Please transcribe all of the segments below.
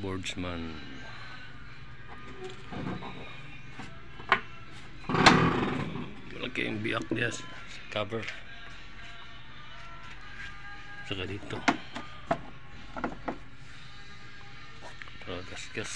Boardsman. Malaki yung biyak niya sa cover. Saka dito para gas-gas.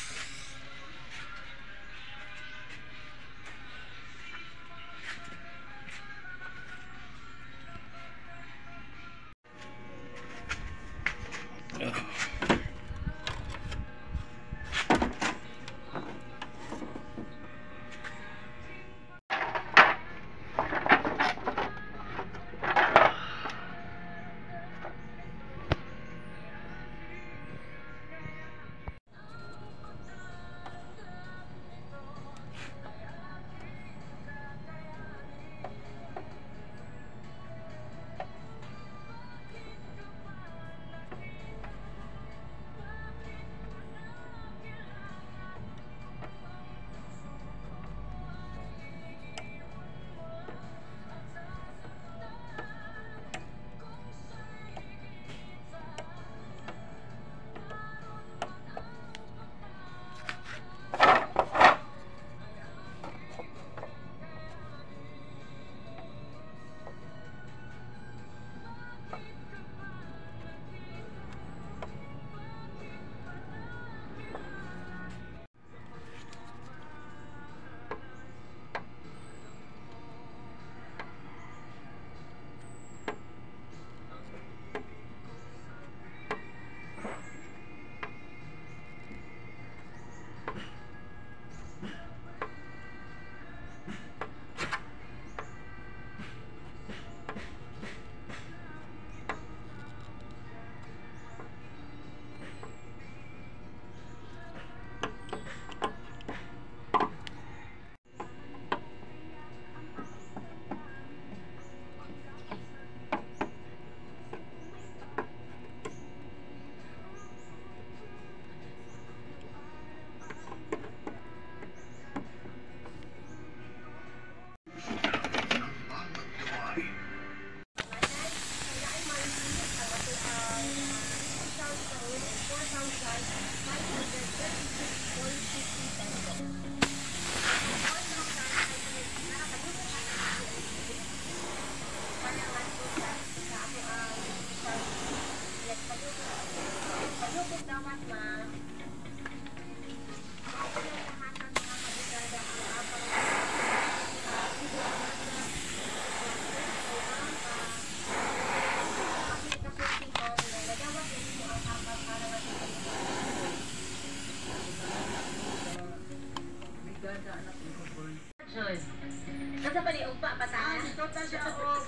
Nasa pa ni Ugpa, patahan? Total siya o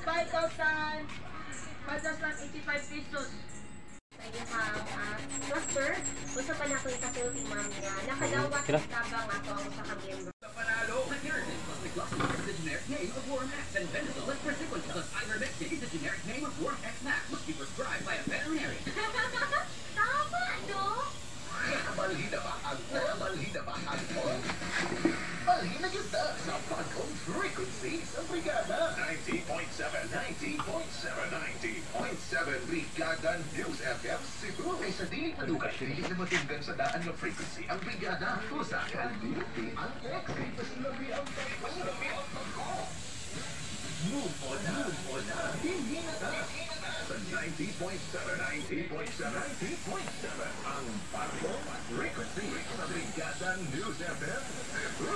5,085 pesos. Sa inyong cluster, gusto pa na ako ikasulti, ma'am niya. Nakadawat tabang ato ang sa kamiyembro. Panalo! Inheritance plus the cluster is the generic name of Warm X and Benadryl with Persicon plus Ivermectin is the generic name of Warm X Max must be prescribed by a veterinarian. Tama, no? Malhina ba ang Malhina kita sa bagong frequency sa Brigada 90.7 Brigada News FM Cebu ay sa diling padugat hindi na matinggan sa daan ng frequency ang Brigada Usakan Diliti ang X paslabi ang pagko Move on na hindi na sa 90.7 ang bagong frequency sa Brigada News FM Cebu.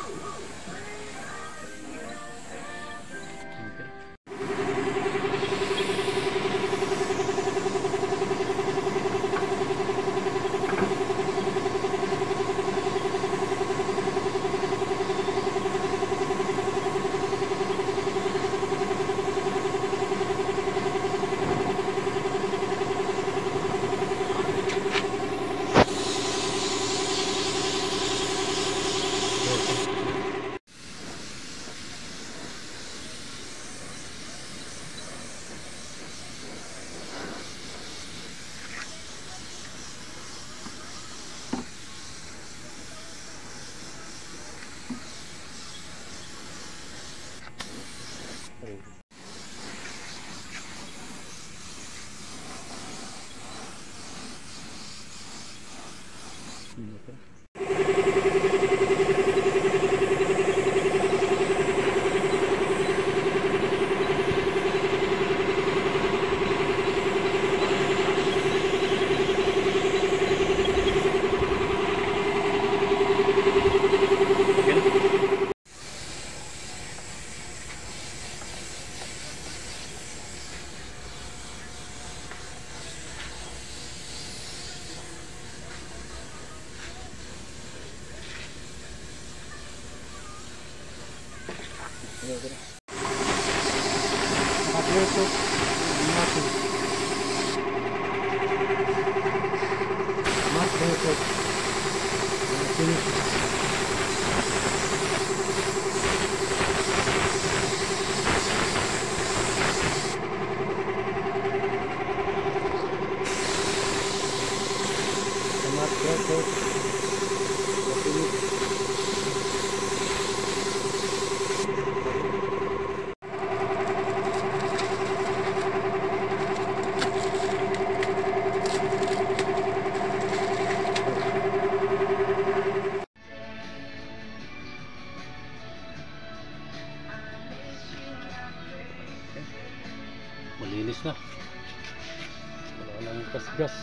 Malinis na. Wala nang gas-gas.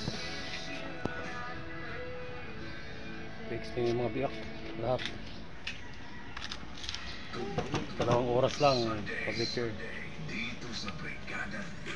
Fix na yung mga biyak. Lahat. 2 oras lang. Public care. Dito sa Brigada